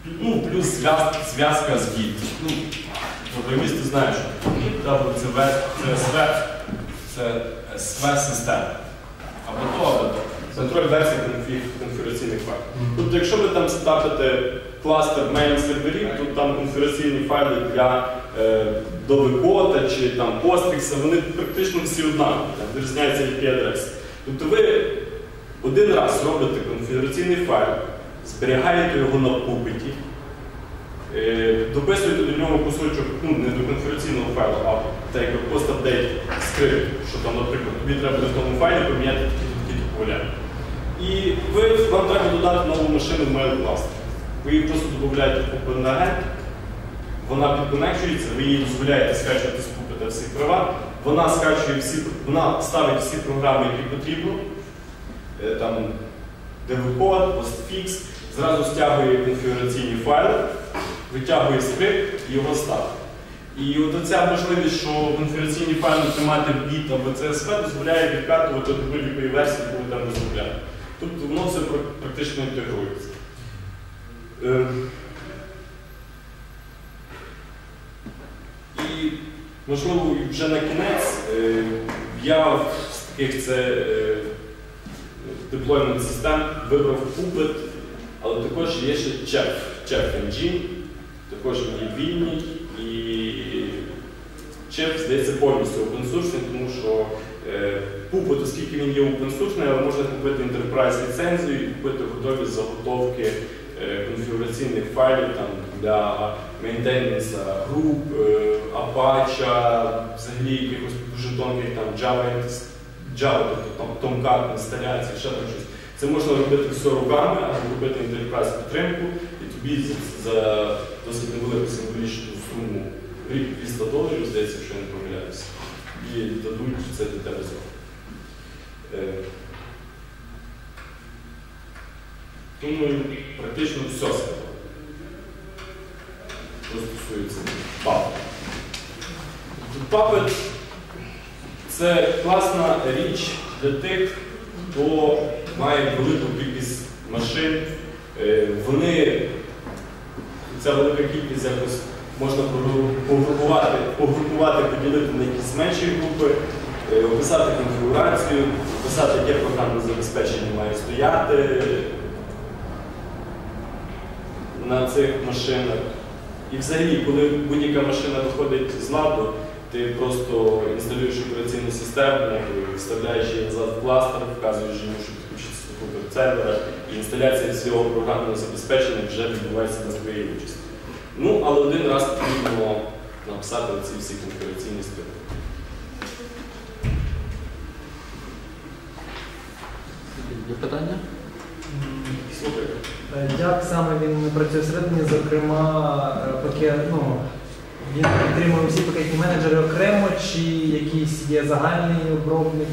Ну, плюс зв'язка з Git. Ну, програмісти знають, що Git, CSV – це SV-система. Або то, або то. Контроль версії конфігураційних файлів. Тобто, якщо ви там стапите кластер мейл-серверів, то там конфігураційні файли для довикота чи там постфікса, вони практично всі однакові, відрізняються IP-адреси. Тобто ви один раз робите конфігураційний файл, зберігаєте його на пупеті, дописуєте до нього кусочок, ну не до конфігураційного файлу, а так як post-update скрипт, що там, наприклад, тобі треба в тому файлі поміняти такі поля. І вам треба додати нову машину в mail-кластер. Ви її просто додаєте в Open-агент, вона підконекчується, ви їй дозволяєте скачувати з пупета всі права, вона ставить всі програми, які потрібно, там девокод, постфікс, зразу стягує конфігураційні файли, витягує скрипт і його ставить. І от ця можливість, що конфігураційні файли тримати в Git або CSV, дозволяє відкатувати до будь-якої версії, яку ви там розробляєте. Тобто воно все практично інтегрується. І, можливо, вже на кінець, я з таких деплоймент систем вибрав Puppet, але також є ще Chef Engine, також він є вільний, і Chef, здається, повністю open-source, тому що Puppet, оскільки він є open-source, але можна купити Enterprise ліцензію і купити готові заготовки конфігураційних файлів там, для мейнтейненса груп, Apache, взагалі якихось дуже тонких там, Java, тобто Tomcat, інсталяції, ще там щось. Це можна робити все руками, або робити Enterprise підтримку, і тобі за досить невелику символічну суму $200, здається, якщо я не помиляюся, і дадуть це для тебе зробити. Думаю, практично все сказав, що стосується Puppet. Puppet – це класна річ для тих, хто має велику кількість машин. Ця велика кількість якось можна погрупувати, поділити на якісь менші групи, описати конфігурацію, описати, яке програмне забезпечення має стояти на цих машинах. І взагалі, коли будь-яка машина виходить з ладу, ти просто інсталюєш операційну систему, вставляєш її назад в кластер, вказуєш йому, що підключиться до комп'ютер сервера, і інсталяція всього програмного забезпечення вже відбувається на своїй участі. Ну, але один раз потрібно написати ці всі конфігураційні скрипти. Є питання? Слухай. Як саме він працює всередині, зокрема, він підтримує всі пакетні менеджери окремо, чи якийсь є загальний обробник?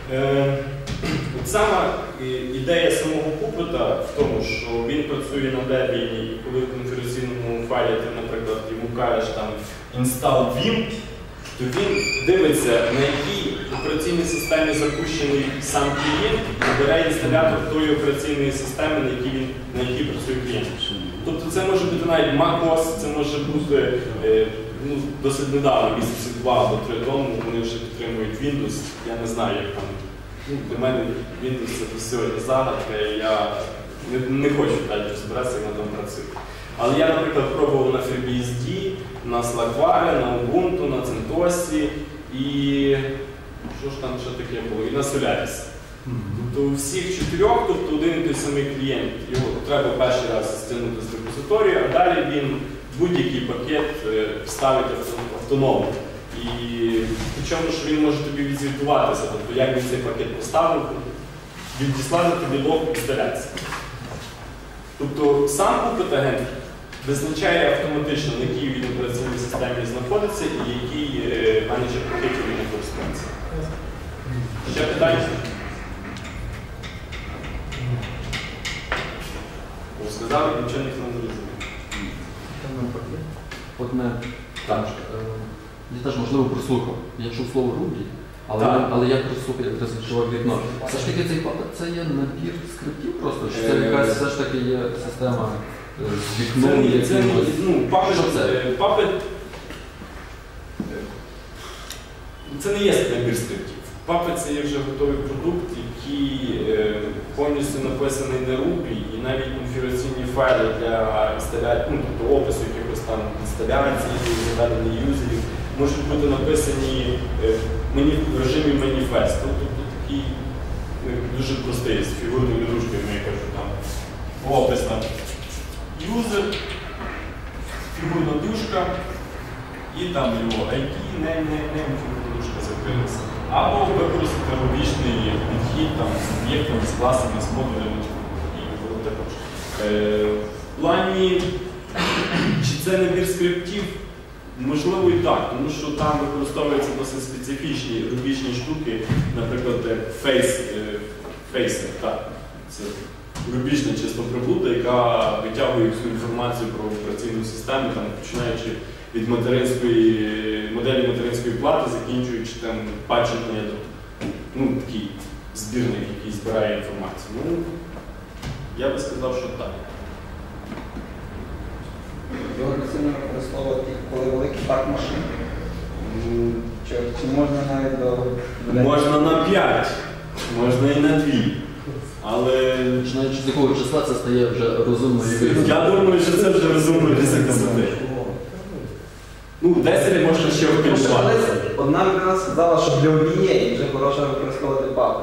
Сама ідея самого Puppet в тому, що він працює на Debian, і коли в конфігураційному файлі ти, наприклад, йому кажеш там install Vim, то він дивиться, на якій операційній системі запущений сам клієнт, і бере інсталятор тої операційної системи, на якій працює клієнт. Тобто це може бути навіть macOS, це може бути досить недавно, місяців 2 або 3 тому, вони вже підтримують Windows. Я не знаю, як там. Для мене Windows це сьогодні загадка, і я не хочу далі розбиратися, як вона там працює. Але я, наприклад, пробував на FreeBSD, на Slackware, на Ubuntu, на CentOS і що ж там ще таке було, і на Solaris. Тобто у всіх 4, тобто один і той самий клієнт, його треба перший раз стягнути з репозиторію, а далі він будь-який пакет вставить автономно. І причому, що він може тобі відзвітуватися, тобто як він цей пакет поставив, відіслати тобі лог інсталяції. Тобто сам Puppet-агент визначає автоматично, на якій він операційній системі знаходиться і який менеджер пакетів він користується. Ще питання? Розказав, нічого ніхто не зрозумів. Одне. Так. Я теж, можливо, прослухав. Я чув слово Ruby, але я прослухав, як розпочував вікно. Все ж таки цей Puppet – це є набір скриптів просто? Чи це якась все ж таки є система? з вікном якимось. Puppet це не є набір скриптів. Puppet це є вже готовий продукт, який повністю написаний на Ruby, і навіть конфігураційні файли для інсталяції, тобто опису якихось там інсталяцій, заведення юзерів, можуть бути написані в режимі маніфесту. Тобто такий дуже простий, з фігурною ручкою, я кажу, там опис там юзер, фігурна дужка, і там його ID, фігурна дужка закрилася. Або використати рубічний підхід там, з об'єктом, з класами, з модулями. В плані, чи це набір скриптів? Можливо і так, тому що там використовуються досить специфічні рубічні штуки, наприклад, фейсер, так. Це рубічна чисто приблуда, яка витягує всю інформацію про операційну систему, там, починаючи від моделі материнської плати, закінчуючи там патчення, такий збірник, який збирає інформацію. Я би сказав, що так. Його доцільно використовувати, коли великий парк машин? Чи можна навіть до... Можна на 5, можна і на 2. Але... Починаючи з якого числа це стає вже розумною. Я думаю, що це вже розумно після 10. 10 можна ще використовувати. Одна людина сказала, що для однієї вже хорошо використовувати Puppet.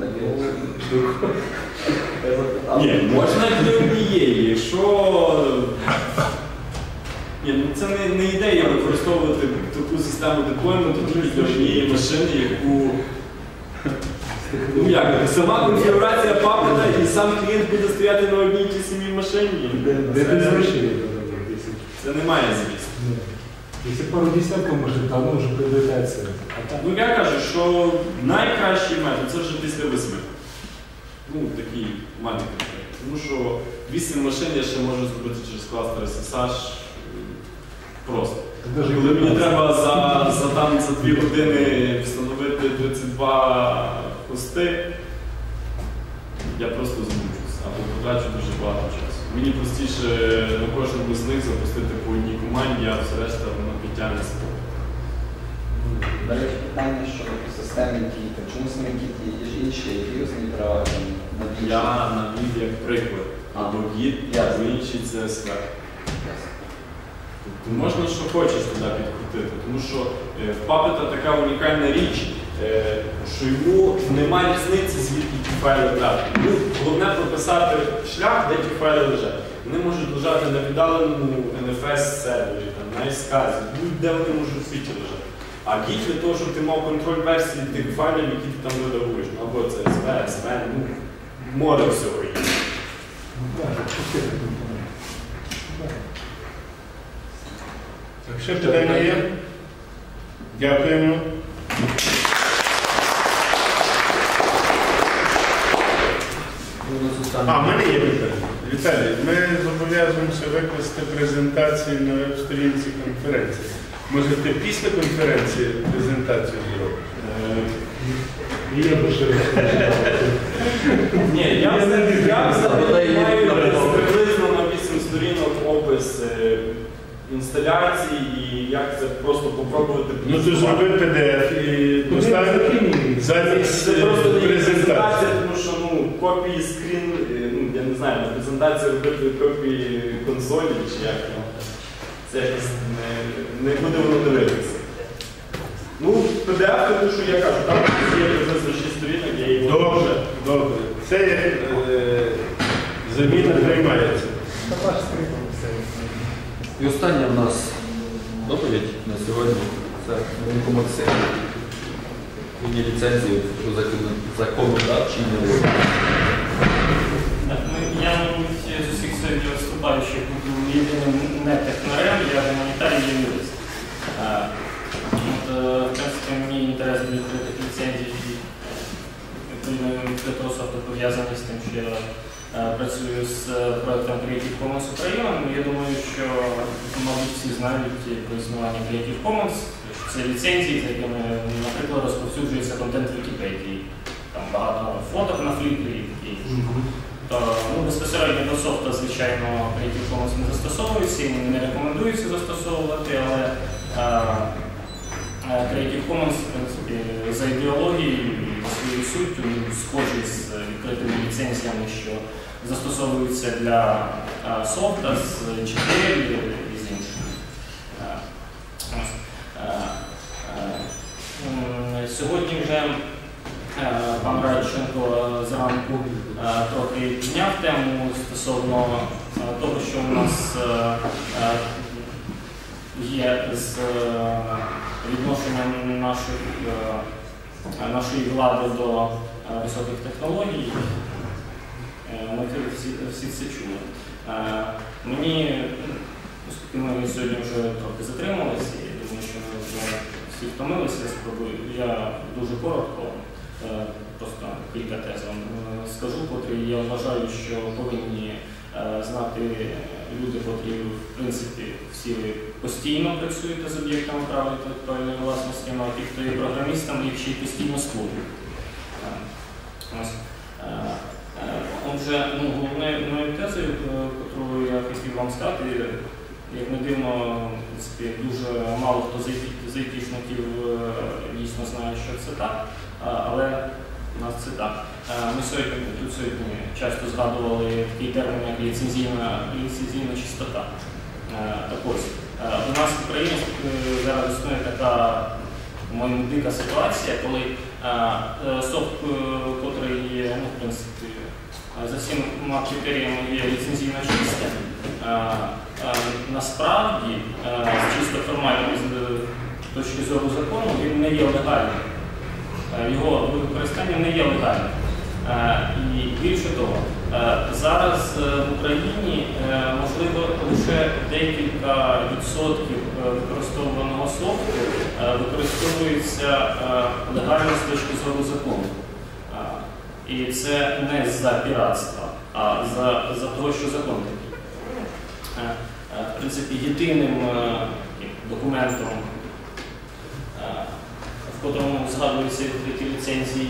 Ні, можна для однієї, якщо... Це не ідея використовувати таку систему деплойменту тільки для однієї машини, яку... Сама конфігурація Puppet і сам клієнт буде стояти на одній тій самій машині. Це немає звісно. Если пару десятков, может, давно уже приобретается. Я кажу, що найкращий метод це вже після 8. Такий маленький. Тому що 8 машин я ще можу зробити через кластер SSH просто. Коли мені треба за 2 години встановити 32 хости, я просто змучусь або потрачу дуже багато часу. Мені простіше на кожному з них запустити по одній команді, а все решта воно підтягне спort. До речі, питання щодо системи Git. Чому саме Git є інші вірусні права? Я навів як приклад. Або Git, або інший CSV. Тобто можна, що хочеш туди підкрутити, тому що в Puppet така унікальна річ, що йому немає різниці, звідки ті файли брати. Головне прописати шлях, де ті файли лежать. Вони можуть лежати на віддаленому NFS-сервері, на SCSI, будь-де вони можуть в світі лежати. А Git для того, щоб ти мав контроль версії тих файлів, які ти там видавуєш. Або це SV, SVN, море всього є. Ще питання є? Дякуємо. В мене є питання. Віталій, ми зобов'язуємося викласти презентацію на веб-сторінці конференції. Може, ти після конференції презентацію зробиш? Ні, я маю приблизно на 8 сторінок опис інсталяції і як це просто попробувати. Ти зробив PDF і поставив замість презентації. Тому що копії скрін, я не знаю, на презентації робити копії консолі чи як. Це якось не буде воно дивитися. PDF, тому що я кажу, там є приблизно 6 сторінок, я її можу. Добре. Це заміна приймається. І остання в нас доповідь на сьогодні. Це Мельничук Максим. Він є ліцензією по законодавчій науці. Я, мабуть, з усіх сьогодні виступаючих буду єдиним не технарем, я гуманітарій і юрист. В принципі, мені інтерес до відкритих ліцензій для того софту пов'язаний з тим, що я працюю з проєктом Creative Commons Україна. Я думаю, що, мабуть, всі знають про існування Creative Commons. Це ліцензії, з якими, наприклад, розповсюджується контент Вікіпедії. Там багато фоток на фліпі і Тобто, безпосередньо до софта, звичайно, Creative Commons не застосовується і не рекомендується застосовувати, але Creative Commons, в принципі, за ідеологією і своєю суттю схожий з відкритими ліцензіями, що застосовуються для софта, з GPL і з інших. Сьогодні вже пан Радченко зранку трохи підняв тему стосовно того, що у нас є з відношенням нашої влади до високих технологій. Ми всі це чули. Мені, оскільки ми сьогодні вже трохи затрималися, і думаю, що ми вже всі втомилися, я дуже коротко, просто кілька тез вам скажу, котрі я вважаю, що повинні знати люди, котрі, в принципі, всі ви постійно працюєте з об'єктами права інтелектуальної власності, а ті, хто є програмістами, їх ще й постійно створюють. Отже, головною тезою, яку я хотів вам сказати, як не дивно, дуже мало хто з айтішників дійсно знає, що це так, але у нас це так. Ми сьогодні часто згадували такий термін, як ліцензійна чистота. Так ось, у нас в Україні зараз існує така, по-моєму, дика ситуація, коли софт, котрий є, в принципі, за всіма критеріями є ліцензійно чистим, насправді, з чисто формальної точки зору закону, він не є легальним. Його використання не є легальним. І більше того, зараз в Україні, можливо, лише декілька відсотків використовуваного софту використовується легально з точки зору закону. І це не за піратство, а за того, що закон такий. В принципі, єдиним документом, в котрому згадуються відкриті ліцензії,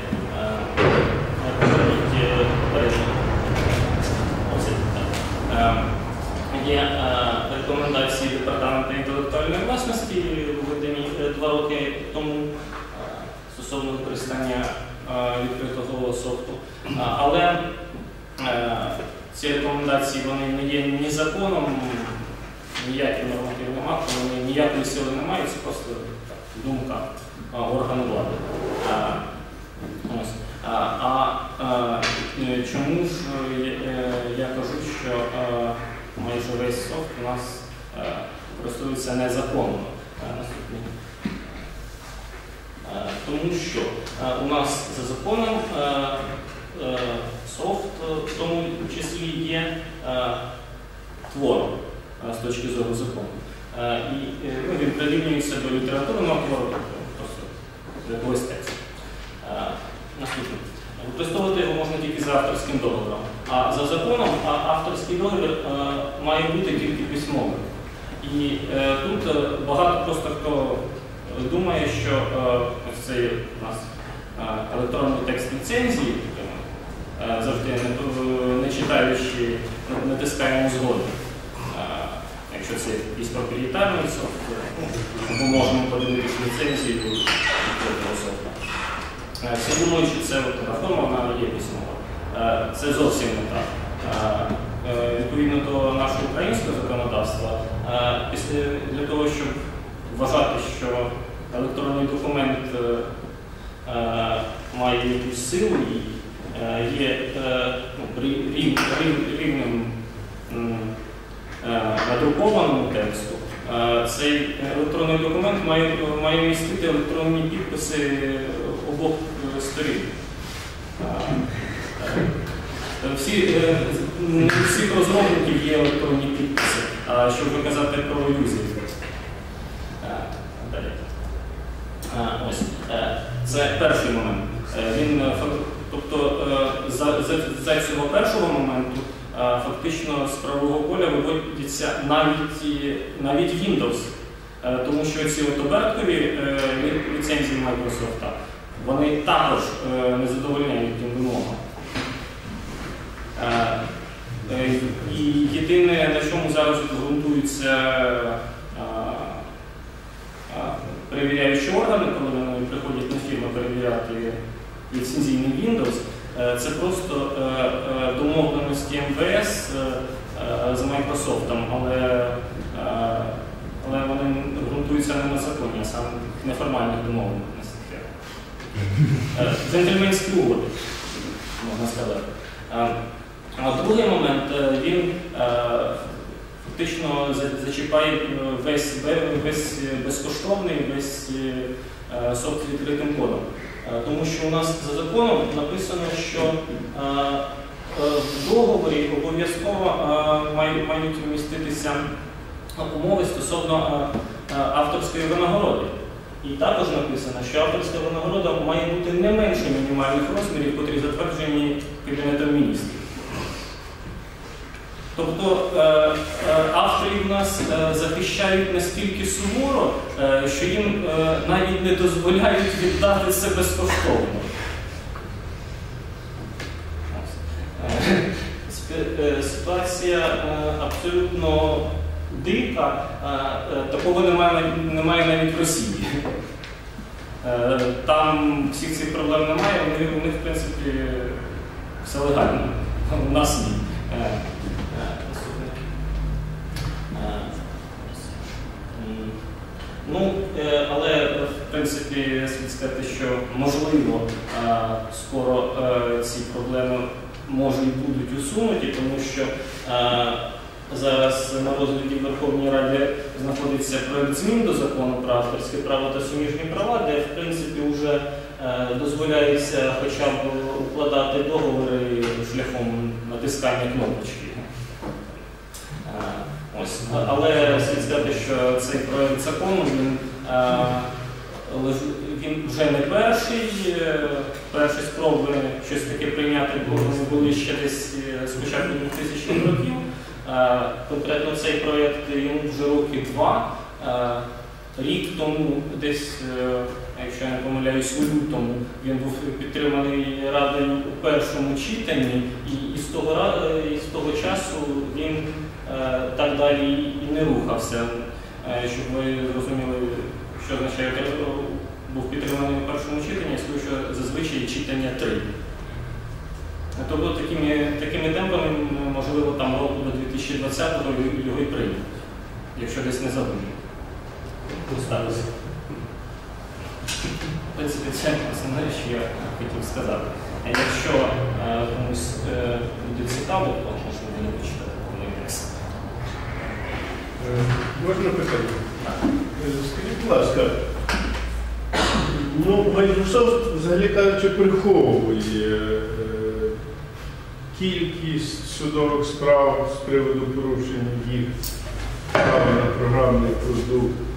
є рекомендації Департаменту інтелектуальної власності, введені 2 роки тому стосовно використання відкритого софту. Але ці рекомендації вони не є ні законом, ніяким нормативним актом, вони ніякої сили не мають, це просто думка органу влади. Чому ж я кажу, що майже весь софт у нас використовується незаконно? Тому що у нас за законом софт в тому числі є твором з точки зору закону. І він прирівнюється до літературного твору, просто до якогось тексту. Наступне. Використовувати його можна тільки за авторським договором. А за законом авторський договір має бути тільки письмовим. І тут багато просто хто думає, що ось цей у нас електронний текст ліцензії, завжди не читаючи, натискаємо згоду. Якщо це якийсь проприєтарний софт, ми можемо подивитися ліцензію відкритого софта. Всі думають, що це платформа, вона є письмова. Це зовсім не так. Відповідно до нашого українського законодавства, для того, щоб вважати, що електронний документ має якусь силу і є рівнем надрукованому тексту, цей електронний документ має містити електронні підписи обох сторін. Всіх розробників є електронні підписи, щоб ви казати про юзерів. Це перший момент. Тобто за цього першого моменту фактично з правового поля виводяться навіть Windows, тому що ці оберткові ліцензії Microsoft, вони також не задовольняють тим вимогам. І єдине, на чому зараз ґрунтуються перевіряючі органи, коли вони приходять на фірми перевіряти ліцензійний Windows, це просто домовленості МВС з Microsoft, але вони ґрунтуються не на законі, а саме в неформальних домовленостях. Джентльменські угоди, можна сказати. А другий момент, він фактично зачіпає весь безкоштовний, весь софт з відкритим кодом. Тому що у нас за законом написано, що в договорі обов'язково мають вміститися умови стосовно авторської винагороди. І також написано, що авторська винагорода має бути не менше мінімальних розмірів, котрі затверджені Кабінетом Міністрів. Тобто авторів нас захищають настільки суворо, що їм навіть не дозволяють віддати це безкоштовно. Ситуація абсолютно дика, такого немає навіть в Росії. Там всіх цих проблем немає, у них в принципі все легально, у нас ні. Але, в принципі, слід сказати, що можливо скоро ці проблеми може і будуть усунуті, тому що зараз на розгляді в Верховній Раді знаходиться проект змін до закону про авторське право та суміжні права, де, в принципі, вже дозволяється хоча б укладати договори шляхом натискання кнопочки. Але слід сказати, що цей проект закону він вже не перший. Перші спроби щось таке прийняти були ще десь з початку 2000-х років. Конкретно цей проєкт йому вже роки 2. Рік тому, десь, якщо я не помиляюсь, у лютому, він був підтриманий Радою у першому читанні, і з того часу він так далі і не рухався. Щоб ви зрозуміли, що означає, був підтриманий у першому читанні, я скажу, що зазвичай читання 3. Тобто такими темпами, можливо, там року до 2020-го його і прийняли, якщо десь не забули. Сталося. В принципі, це основне, що я хотів сказати. Якщо комусь буде цікаво, то можна буде почитати повний текст. Можна питання? Скажіть, будь ласка, Microsoft, взагалі кажучи, приховує кількість судових справ з приводу порушення їх права на програмний продукт